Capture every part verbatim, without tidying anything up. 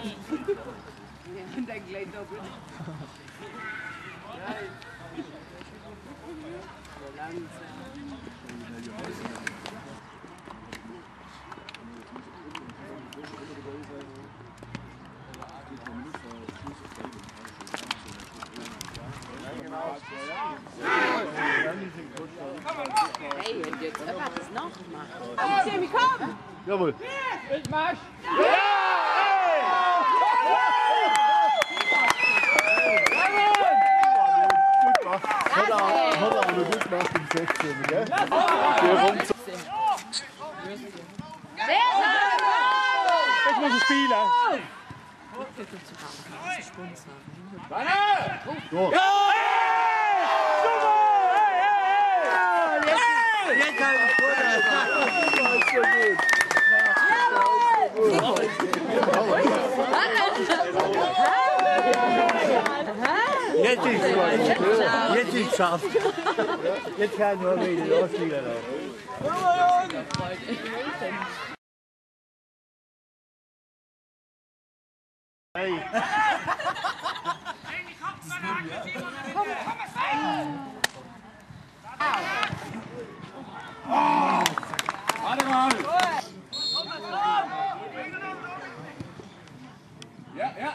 Und dann gleich doppelt. So langsam. Hey, und jetzt einfach das noch machen. Timo, komm! Jawohl. Ich mach! Ja! Hat er auch noch gut gemacht im sechzehn, gell? Jetzt muss ich spielen! So. Jetzt kann ich Jetzt ist es Jetzt ist es geschafft. Jetzt kann ich nur wieder losspielen. Hey. Warte mal! Ja, ja!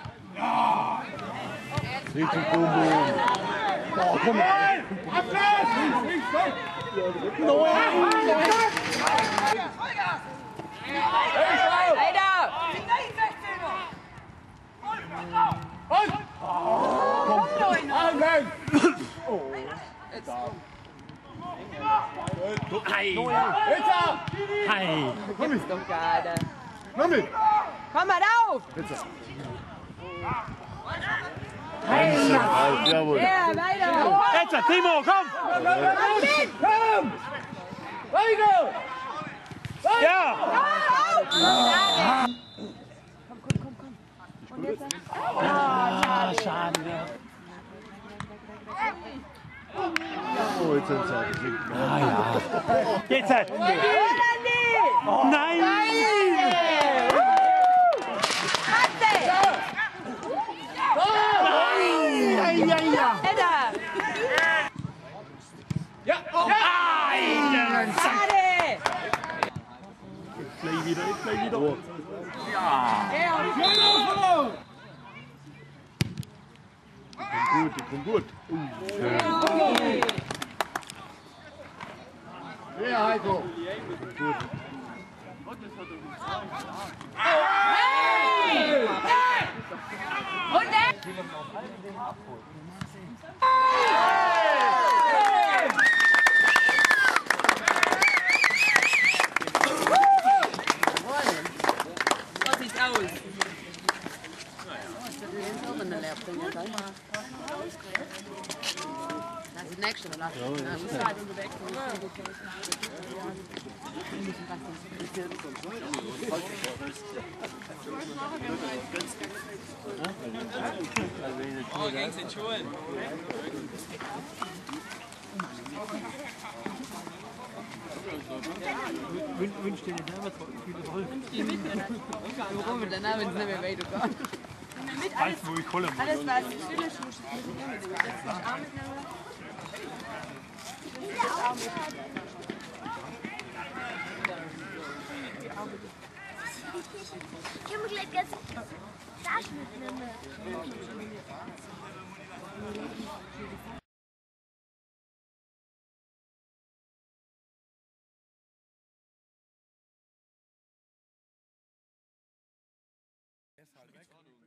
Richtig gut. Oh, komm mal. Hey! Komm mit! Komm mit! Komm mal auf! Hey! Jawohl. Ja, weiter! Jetzt, Timo, komm! Komm! Weiter! Ja! Komm, komm, komm, komm. Und jetzt? Ah, schade. Oh, jetzt sind sie. Ah, ja. Jetzt! Oh, nein! Ja, ja, ja. Ja! Nein! Schade! Jetzt gleich wieder, jetzt gleich wieder. Oh. Die kommt gut, die kommt gut. Uh, schön. Ja, Heiko. Gut. Und dann? So sieht's aus. Das ist das nächste, oder? Ja, das ist halt unser Weg. Oh, ging's in Schulen? Wünsch dir den Namen viel Erfolg. Warum? Mit der Name ist nicht mehr weitergegangen. Mit alles, Wo ich Kohle alles was Schönes muss ich mitnehmen. Das ist auch mitnehmen. Das ist auch mitnehmen. Ich muss gleich ganz Flaschen mitnehmen. Er ist halt weg.